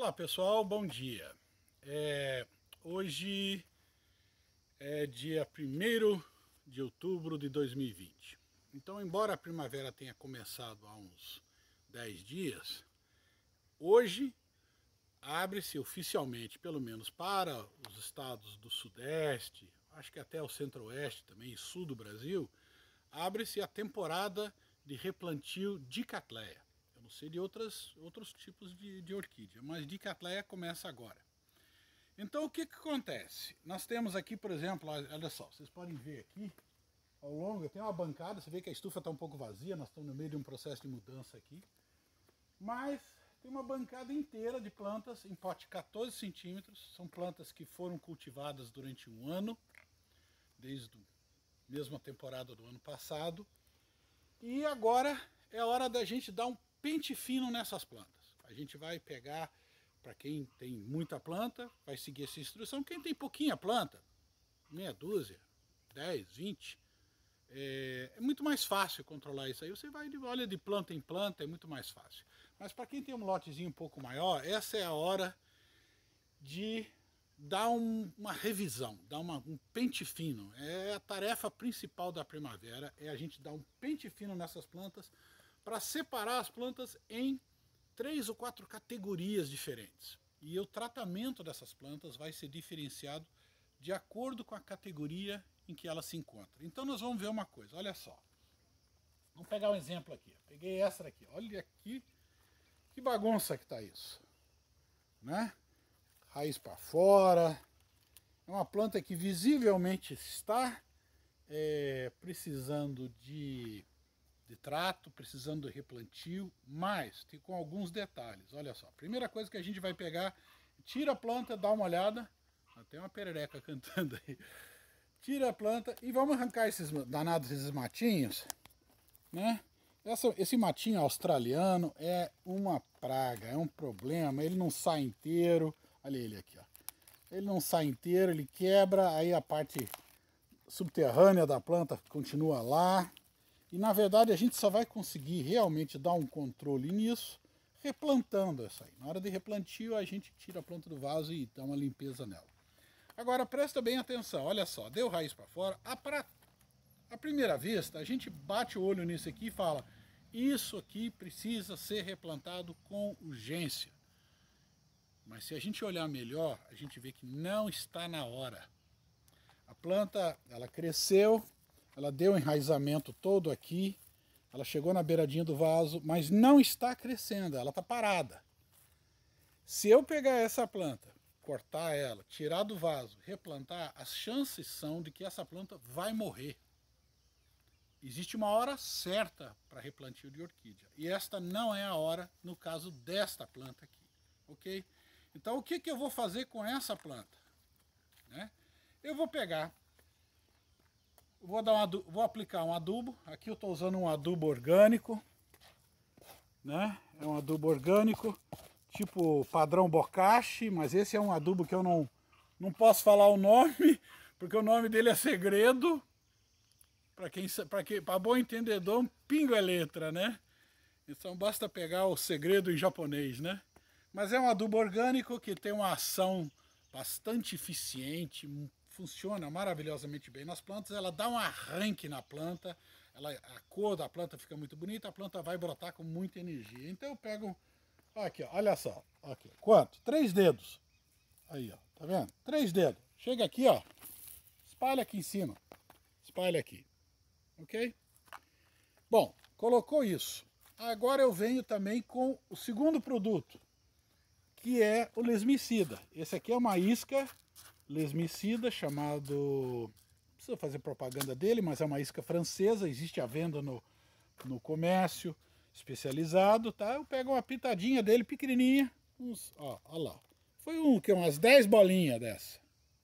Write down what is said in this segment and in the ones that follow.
Olá pessoal, bom dia. Hoje é dia 1º de outubro de 2020. Então, embora a primavera tenha começado há uns 10 dias, hoje abre-se oficialmente, pelo menos para os estados do Sudeste, acho que até o Centro-Oeste também e Sul do Brasil, abre-se a temporada de replantio de Cattleya. Eu não sei de outros tipos de orquídea, mas de Cattleya começa agora. Então o que acontece? Nós temos aqui, por exemplo, olha só, vocês podem ver aqui, ao longo, tem uma bancada, você vê que a estufa está um pouco vazia, nós estamos no meio de um processo de mudança aqui, mas tem uma bancada inteira de plantas em pote 14 centímetros, são plantas que foram cultivadas durante um ano, desde a mesma temporada do ano passado, e agora é a hora da gente dar um pente fino nessas plantas. A gente vai pegar, para quem tem muita planta, vai seguir essa instrução. Quem tem pouquinha planta, meia dúzia, 10, 20, é muito mais fácil controlar isso aí. Você vai, olha de planta em planta, é muito mais fácil. Mas para quem tem um lotezinho um pouco maior, essa é a hora de dar uma revisão, dar um pente fino. É a tarefa principal da primavera, é a gente dar um pente fino nessas plantas para separar as plantas em 3 ou 4 categorias diferentes. E o tratamento dessas plantas vai ser diferenciado de acordo com a categoria em que ela se encontra. Então nós vamos ver uma coisa, olha só. Vamos pegar um exemplo aqui. Peguei essa daqui, olha aqui que bagunça que está isso, né? Raiz para fora, é uma planta que visivelmente está precisando de trato, precisando de replantio, mas tem com alguns detalhes. Olha só, primeira coisa que a gente vai pegar, tira a planta, dá uma olhada, tem uma perereca cantando aí, tira a planta e vamos arrancar esses danados, esses matinhos, né? Esse matinho australiano é uma praga, é um problema, ele não sai inteiro. Olha ele aqui, ó. Ele não sai inteiro, ele quebra, aí a parte subterrânea da planta continua lá. E na verdade a gente só vai conseguir realmente dar um controle nisso replantando essa aí. Na hora de replantio a gente tira a planta do vaso e dá uma limpeza nela. Agora presta bem atenção, olha só, deu raiz para fora. À primeira vista a gente bate o olho nisso aqui e fala: isso aqui precisa ser replantado com urgência. Mas se a gente olhar melhor, a gente vê que não está na hora. A planta, ela cresceu, ela deu um enraizamento todo aqui, ela chegou na beiradinha do vaso, mas não está crescendo, ela está parada. Se eu pegar essa planta, cortar ela, tirar do vaso, replantar, as chances são de que essa planta vai morrer. Existe uma hora certa para replantio de orquídea, e esta não é a hora no caso desta planta aqui, ok? Então o que eu vou fazer com essa planta? Né? Eu vou pegar, vou aplicar um adubo. Aqui eu estou usando um adubo orgânico, né? É um adubo orgânico, tipo padrão bocashi, mas esse é um adubo que eu não posso falar o nome, porque o nome dele é segredo. Para bom entendedor, um pingo é letra, né? Então basta pegar o segredo em japonês, né? Mas é um adubo orgânico que tem uma ação bastante eficiente, funciona maravilhosamente bem nas plantas, ela dá um arranque na planta, a cor da planta fica muito bonita, a planta vai brotar com muita energia. Então eu pego, aqui, ó, olha só, aqui, quanto? 3 dedos. Aí, ó, tá vendo? 3 dedos. Chega aqui, ó, espalha aqui em cima, espalha aqui, ok? Bom, colocou isso. Agora eu venho também com o segundo produto, que é o lesmicida. Esse aqui é uma isca lesmicida chamado, não precisa fazer propaganda dele, mas é uma isca francesa, existe à venda no comércio especializado, tá? Eu pego uma pitadinha dele pequenininha, ó lá. Foi umas 10 bolinhas dessa.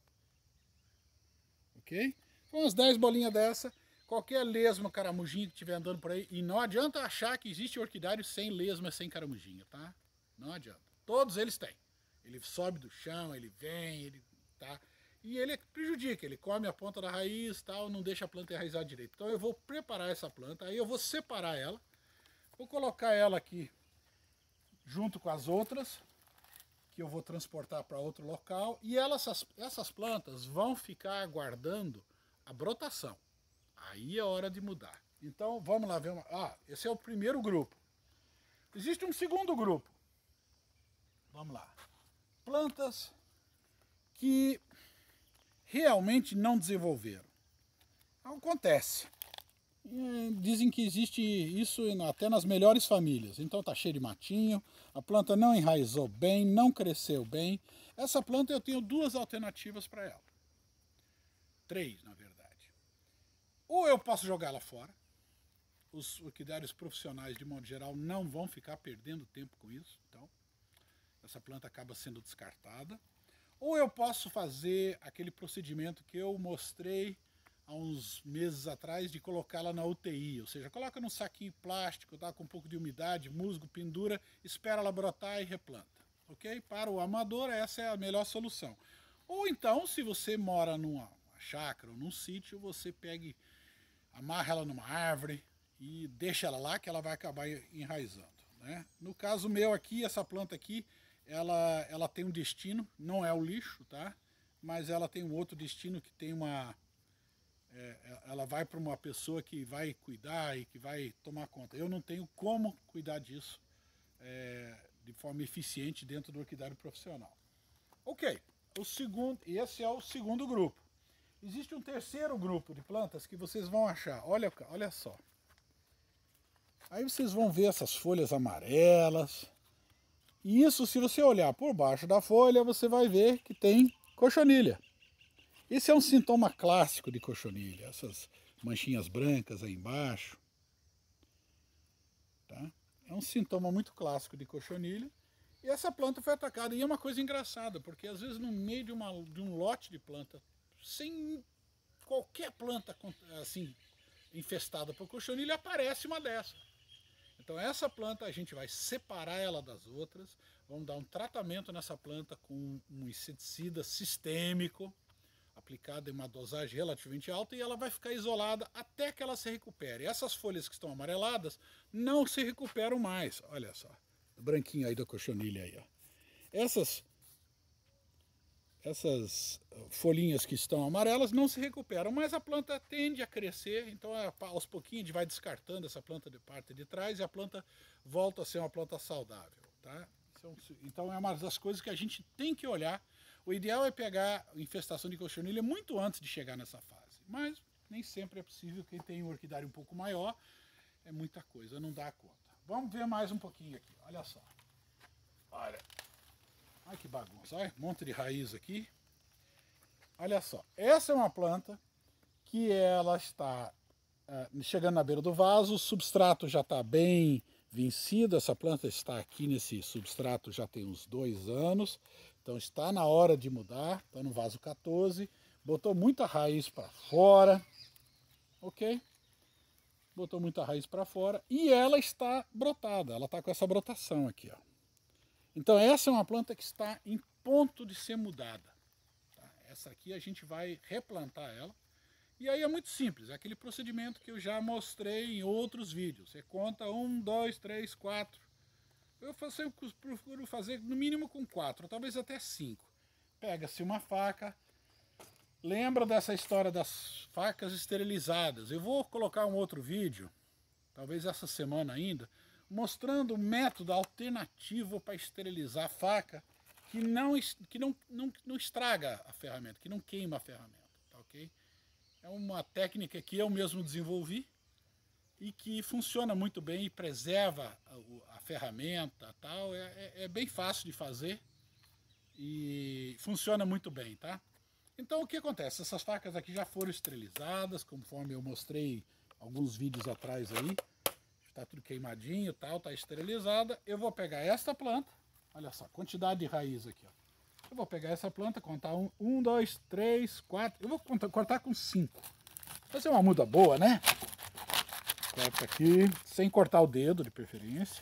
Ok? Foi umas 10 bolinhas dessa. Qualquer lesma, caramujinha que estiver andando por aí, e não adianta achar que existe orquidário sem lesma, sem caramujinha, tá? Não adianta. Todos eles têm. Ele sobe do chão, ele vem, tá? E ele prejudica, ele come a ponta da raiz, tal, não deixa a planta enraizar direito. Então eu vou preparar essa planta, aí eu vou separar ela, vou colocar ela aqui junto com as outras, que eu vou transportar para outro local, e essas plantas vão ficar aguardando a brotação. Aí é hora de mudar. Então vamos lá ver esse é o primeiro grupo. Existe um segundo grupo. Vamos lá. Plantas que realmente não desenvolveram. Acontece. Dizem que existe isso até nas melhores famílias. Então está cheio de matinho, a planta não enraizou bem, não cresceu bem. Essa planta eu tenho duas alternativas para ela. 3, na verdade. Ou eu posso jogá-la fora. Os orquidários profissionais, de modo geral, não vão ficar perdendo tempo com isso. Então, essa planta acaba sendo descartada. Ou eu posso fazer aquele procedimento que eu mostrei há uns meses atrás, de colocá-la na UTI, ou seja, coloca num saquinho plástico, tá, com um pouco de umidade, musgo, pendura, espera ela brotar e replanta. Ok? Para o amador, essa é a melhor solução. Ou então, se você mora numa chácara ou num sítio, você pega, amarra ela numa árvore e deixa ela lá, que ela vai acabar enraizando, né? No caso meu aqui, essa planta aqui, ela tem um destino, não é o lixo, tá? Mas ela tem um outro destino que tem ela vai para uma pessoa que vai cuidar e que vai tomar conta. Eu não tenho como cuidar disso de forma eficiente dentro do orquidário profissional. Ok, esse é o segundo grupo. Existe um terceiro grupo de plantas que vocês vão achar. Olha só. Aí vocês vão ver essas folhas amarelas. E isso, se você olhar por baixo da folha, você vai ver que tem cochonilha. Esse é um sintoma clássico de cochonilha, essas manchinhas brancas aí embaixo. Tá? É um sintoma muito clássico de cochonilha. E essa planta foi atacada. E é uma coisa engraçada, porque às vezes no meio de um lote de planta, sem qualquer planta assim infestada por cochonilha, aparece uma dessa. Então essa planta a gente vai separar ela das outras, vamos dar um tratamento nessa planta com um inseticida sistêmico, aplicado em uma dosagem relativamente alta, e ela vai ficar isolada até que ela se recupere. Essas folhas que estão amareladas não se recuperam mais. Olha só, o branquinho aí da cochonilha aí, ó. Essas folhinhas que estão amarelas não se recuperam, mas a planta tende a crescer, então aos pouquinhos a gente vai descartando essa planta de parte de trás e a planta volta a ser uma planta saudável, tá? Então é uma das coisas que a gente tem que olhar. O ideal é pegar a infestação de cochonilha muito antes de chegar nessa fase, mas nem sempre é possível. Quem tem um orquidário um pouco maior, é muita coisa, não dá conta. Vamos ver mais um pouquinho aqui, olha só. Olha que bagunça, olha, um monte de raiz aqui. Olha só, essa é uma planta que ela está chegando na beira do vaso, o substrato já está bem vencido, essa planta está aqui nesse substrato já tem uns 2 anos, então está na hora de mudar, está no vaso 14, botou muita raiz para fora, ok? Botou muita raiz para fora e ela está brotada, ela está com essa brotação aqui, ó. Então essa é uma planta que está em ponto de ser mudada. Tá? Essa aqui a gente vai replantar ela. E aí é muito simples, é aquele procedimento que eu já mostrei em outros vídeos. Você conta 1, 2, 3, 4. Eu procuro fazer no mínimo com 4, talvez até 5. Pega-se uma faca. Lembra dessa história das facas esterilizadas. Eu vou colocar um outro vídeo, talvez essa semana ainda, mostrando um método alternativo para esterilizar a faca que não estraga a ferramenta, que não queima a ferramenta, tá ok? É uma técnica que eu mesmo desenvolvi e que funciona muito bem e preserva a ferramenta, tal. É bem fácil de fazer e funciona muito bem, tá? Então o que acontece? Essas facas aqui já foram esterilizadas, conforme eu mostrei alguns vídeos atrás aí. Está tudo queimadinho e tal, está esterilizada. Eu vou pegar esta planta, olha só, quantidade de raiz aqui, ó. Eu vou pegar essa planta, contar 1, 2, 3, 4, eu vou cortar com 5. Fazer uma muda boa, né? Corta aqui, sem cortar o dedo, de preferência.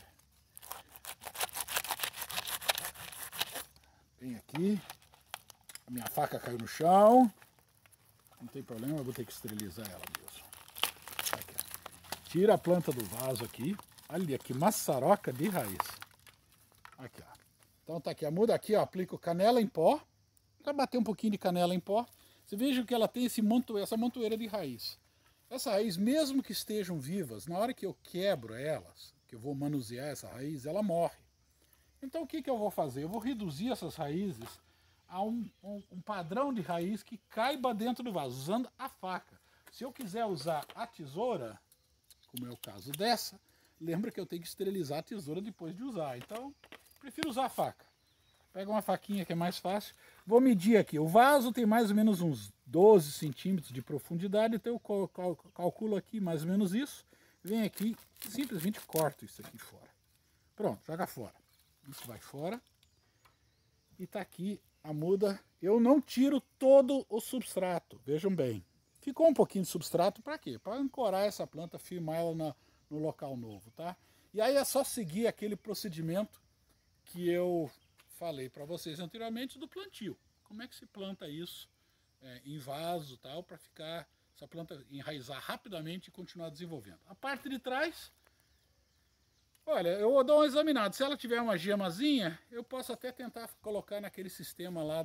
Vem aqui. A minha faca caiu no chão. Não tem problema, eu vou ter que esterilizar ela mesmo. Aqui, ó. Tira a planta do vaso aqui. Olha que maçaroca de raiz. Aqui, ó. Então tá aqui a muda, aqui ó, aplico canela em pó, para bater um pouquinho de canela em pó. Você veja que ela tem essa montoeira de raiz. Essa raiz, mesmo que estejam vivas, na hora que eu quebro elas, que eu vou manusear essa raiz, ela morre. Então o que eu vou fazer? Eu vou reduzir essas raízes a um padrão de raiz que caiba dentro do vaso, usando a faca. Se eu quiser usar a tesoura, como é o caso dessa, lembra que eu tenho que esterilizar a tesoura depois de usar. Então, prefiro usar a faca. Pega uma faquinha que é mais fácil. Vou medir aqui. O vaso tem mais ou menos uns 12 centímetros de profundidade, então eu calculo aqui mais ou menos isso. Venho aqui, simplesmente corto isso aqui fora. Pronto, joga fora. Isso vai fora. E tá aqui a muda. Eu não tiro todo o substrato, vejam bem. Ficou um pouquinho de substrato para quê? Para ancorar essa planta, firmar ela no local novo, tá? E aí é só seguir aquele procedimento que eu falei para vocês anteriormente do plantio. Como é que se planta isso em vaso, tal, para ficar essa planta enraizar rapidamente e continuar desenvolvendo. A parte de trás, olha, eu vou dar uma examinada. Se ela tiver uma gemazinha, eu posso até tentar colocar naquele sistema lá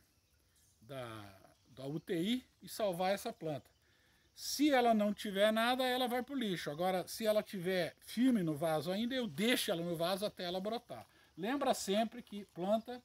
da UTI e salvar essa planta. Se ela não tiver nada, ela vai para o lixo. Agora, se ela tiver firme no vaso ainda, eu deixo ela no vaso até ela brotar. Lembra sempre que planta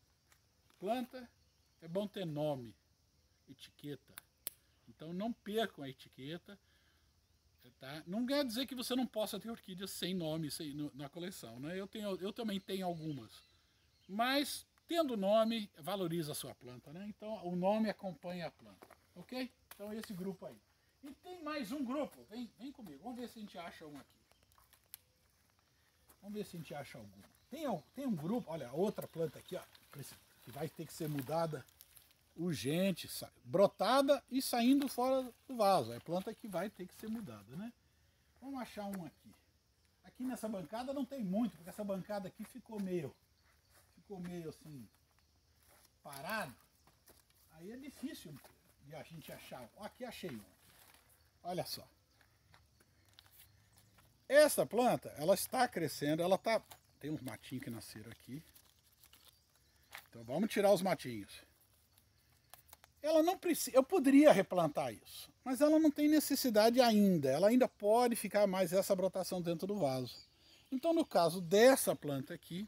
é bom ter nome, etiqueta. Então não percam a etiqueta. Tá? Não quer dizer que você não possa ter orquídeas sem nome na coleção. Né? Eu também tenho algumas. Mas, tendo nome, valoriza a sua planta. Né? Então o nome acompanha a planta. Ok? Então esse grupo aí. E tem mais um grupo. Vem comigo. Vamos ver se a gente acha um aqui. Vamos ver se a gente acha alguma. Tem um grupo, olha, outra planta aqui, ó, que vai ter que ser mudada urgente, brotada e saindo fora do vaso. É planta que vai ter que ser mudada, né? Vamos achar um aqui. Aqui nessa bancada não tem muito, porque essa bancada aqui ficou meio assim, parado. Aí é difícil de a gente achar. Aqui achei um. Olha só. Essa planta, ela está crescendo, tem uns matinhos que nasceram aqui. Então vamos tirar os matinhos. Ela não precisa, eu poderia replantar isso, mas ela não tem necessidade ainda. Ela ainda pode ficar mais essa brotação dentro do vaso. Então no caso dessa planta aqui,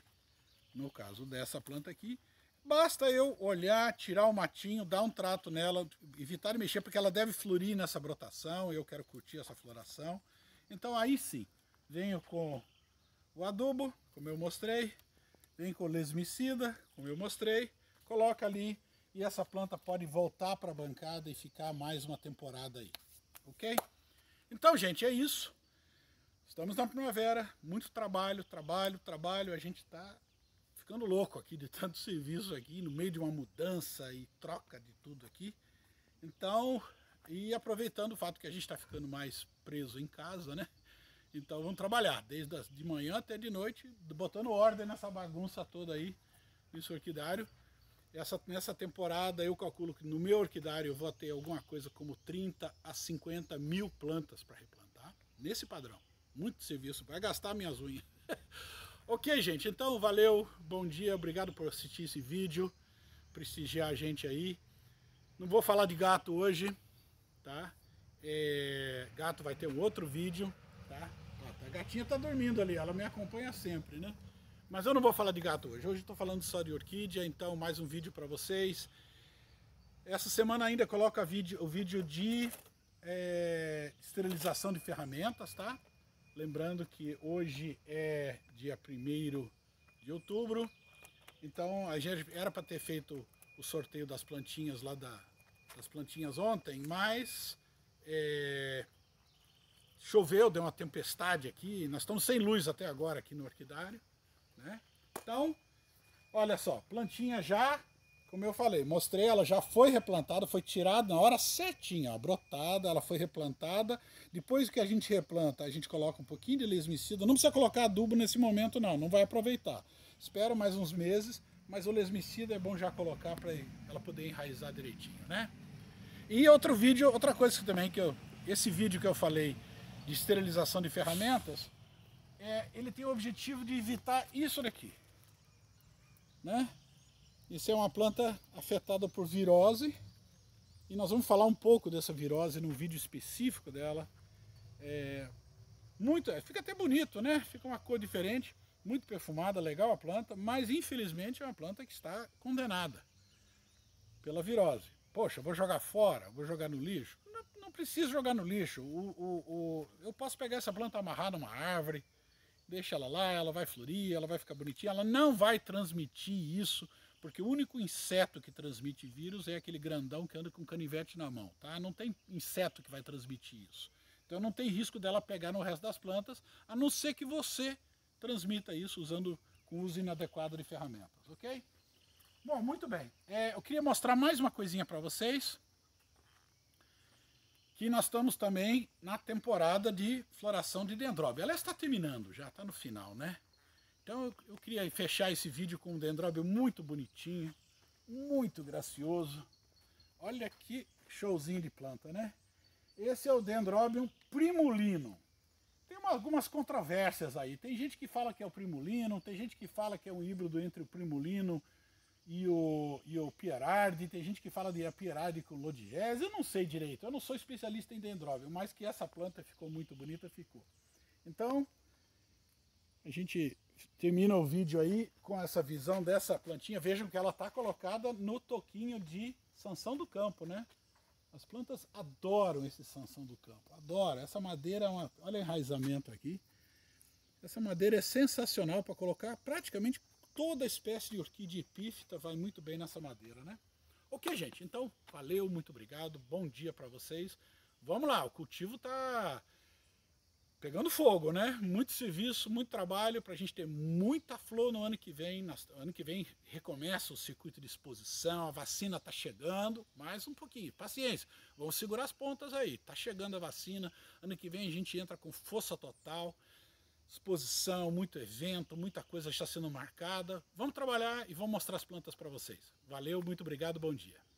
basta eu olhar, tirar o matinho, dar um trato nela, evitar de mexer, porque ela deve florir nessa brotação, eu quero curtir essa floração. Então aí sim, venho com o adubo, como eu mostrei, venho com o lesmicida, como eu mostrei, coloca ali e essa planta pode voltar para a bancada e ficar mais uma temporada aí, ok? Então, gente, é isso. Estamos na primavera, muito trabalho, a gente está ficando louco aqui de tanto serviço aqui, no meio de uma mudança e troca de tudo aqui. Então, e aproveitando o fato que a gente está ficando mais preso em casa, né? Então vamos trabalhar, desde de manhã até de noite, botando ordem nessa bagunça toda aí, nesse orquidário. Nessa temporada eu calculo que no meu orquidário eu vou ter alguma coisa como 30 a 50 mil plantas para replantar, nesse padrão. Muito serviço, vai gastar minhas unhas. Ok, gente, então valeu, bom dia, obrigado por assistir esse vídeo, prestigiar a gente aí. Não vou falar de gato hoje, tá? Gato vai ter um outro vídeo, tá? A gatinha tá dormindo ali, ela me acompanha sempre, né? Mas eu não vou falar de gato hoje, hoje eu tô falando só de orquídea, então mais um vídeo para vocês. Essa semana ainda coloca o vídeo de esterilização de ferramentas, tá? Lembrando que hoje é dia 1º de outubro, então a gente era para ter feito o sorteio das plantinhas lá das plantinhas ontem, mas choveu, deu uma tempestade aqui, nós estamos sem luz até agora aqui no orquidário, né? Então, olha só, plantinha já, como eu falei, mostrei, ela já foi replantada, foi tirada na hora certinha, ó, brotada, ela foi replantada. Depois que a gente replanta, a gente coloca um pouquinho de lesmicida, não precisa colocar adubo nesse momento não vai aproveitar. Espera mais uns meses, mas o lesmicida é bom já colocar para ela poder enraizar direitinho, né? E outro vídeo, outra coisa também esse vídeo que eu falei de esterilização de ferramentas, ele tem o objetivo de evitar isso daqui. né? Isso é uma planta afetada por virose e nós vamos falar um pouco dessa virose num vídeo específico dela. Fica até bonito, né? Fica uma cor diferente, muito perfumada, legal a planta, mas infelizmente é uma planta que está condenada pela virose. Poxa, vou jogar fora, vou jogar no lixo? Não preciso jogar no lixo. Eu posso pegar essa planta, amarrar numa árvore, deixa ela lá, ela vai florir, ela vai ficar bonitinha, ela não vai transmitir isso, porque o único inseto que transmite vírus é aquele grandão que anda com canivete na mão, tá? Não tem inseto que vai transmitir isso. Então não tem risco dela pegar no resto das plantas, a não ser que você transmita isso com uso inadequado de ferramentas, ok? Bom, muito bem. Eu queria mostrar mais uma coisinha para vocês, que nós estamos também na temporada de floração de dendróbio. Ela está terminando, já está no final, né? Então eu queria fechar esse vídeo com um dendróbio muito bonitinho, muito gracioso. Olha que showzinho de planta, né? Esse é o Dendrobium primulino. Tem algumas controvérsias aí. Tem gente que fala que é o primulino, tem gente que fala que é um híbrido entre o primulino e o Pierardi, tem gente que fala de Pierardi com Lodigiese. Eu não sei direito, eu não sou especialista em Dendrobium, mas que essa planta ficou muito bonita, ficou. Então, a gente termina o vídeo aí com essa visão dessa plantinha. Vejam que ela está colocada no toquinho de Sansão do Campo, né? As plantas adoram esse Sansão do Campo, adoram. Essa madeira é olha o enraizamento aqui. Essa madeira é sensacional para colocar praticamente toda espécie de orquídea epífita, vai muito bem nessa madeira, né? Ok, gente, então, valeu, muito obrigado, bom dia para vocês. Vamos lá, o cultivo está pegando fogo, né? Muito serviço, muito trabalho para a gente ter muita flor no ano que vem. Ano que vem recomeça o circuito de exposição, a vacina está chegando, mais um pouquinho, paciência. Vamos segurar as pontas aí, está chegando a vacina. Ano que vem a gente entra com força total, exposição, muito evento, muita coisa está sendo marcada. Vamos trabalhar e vamos mostrar as plantas para vocês. Valeu, muito obrigado, bom dia.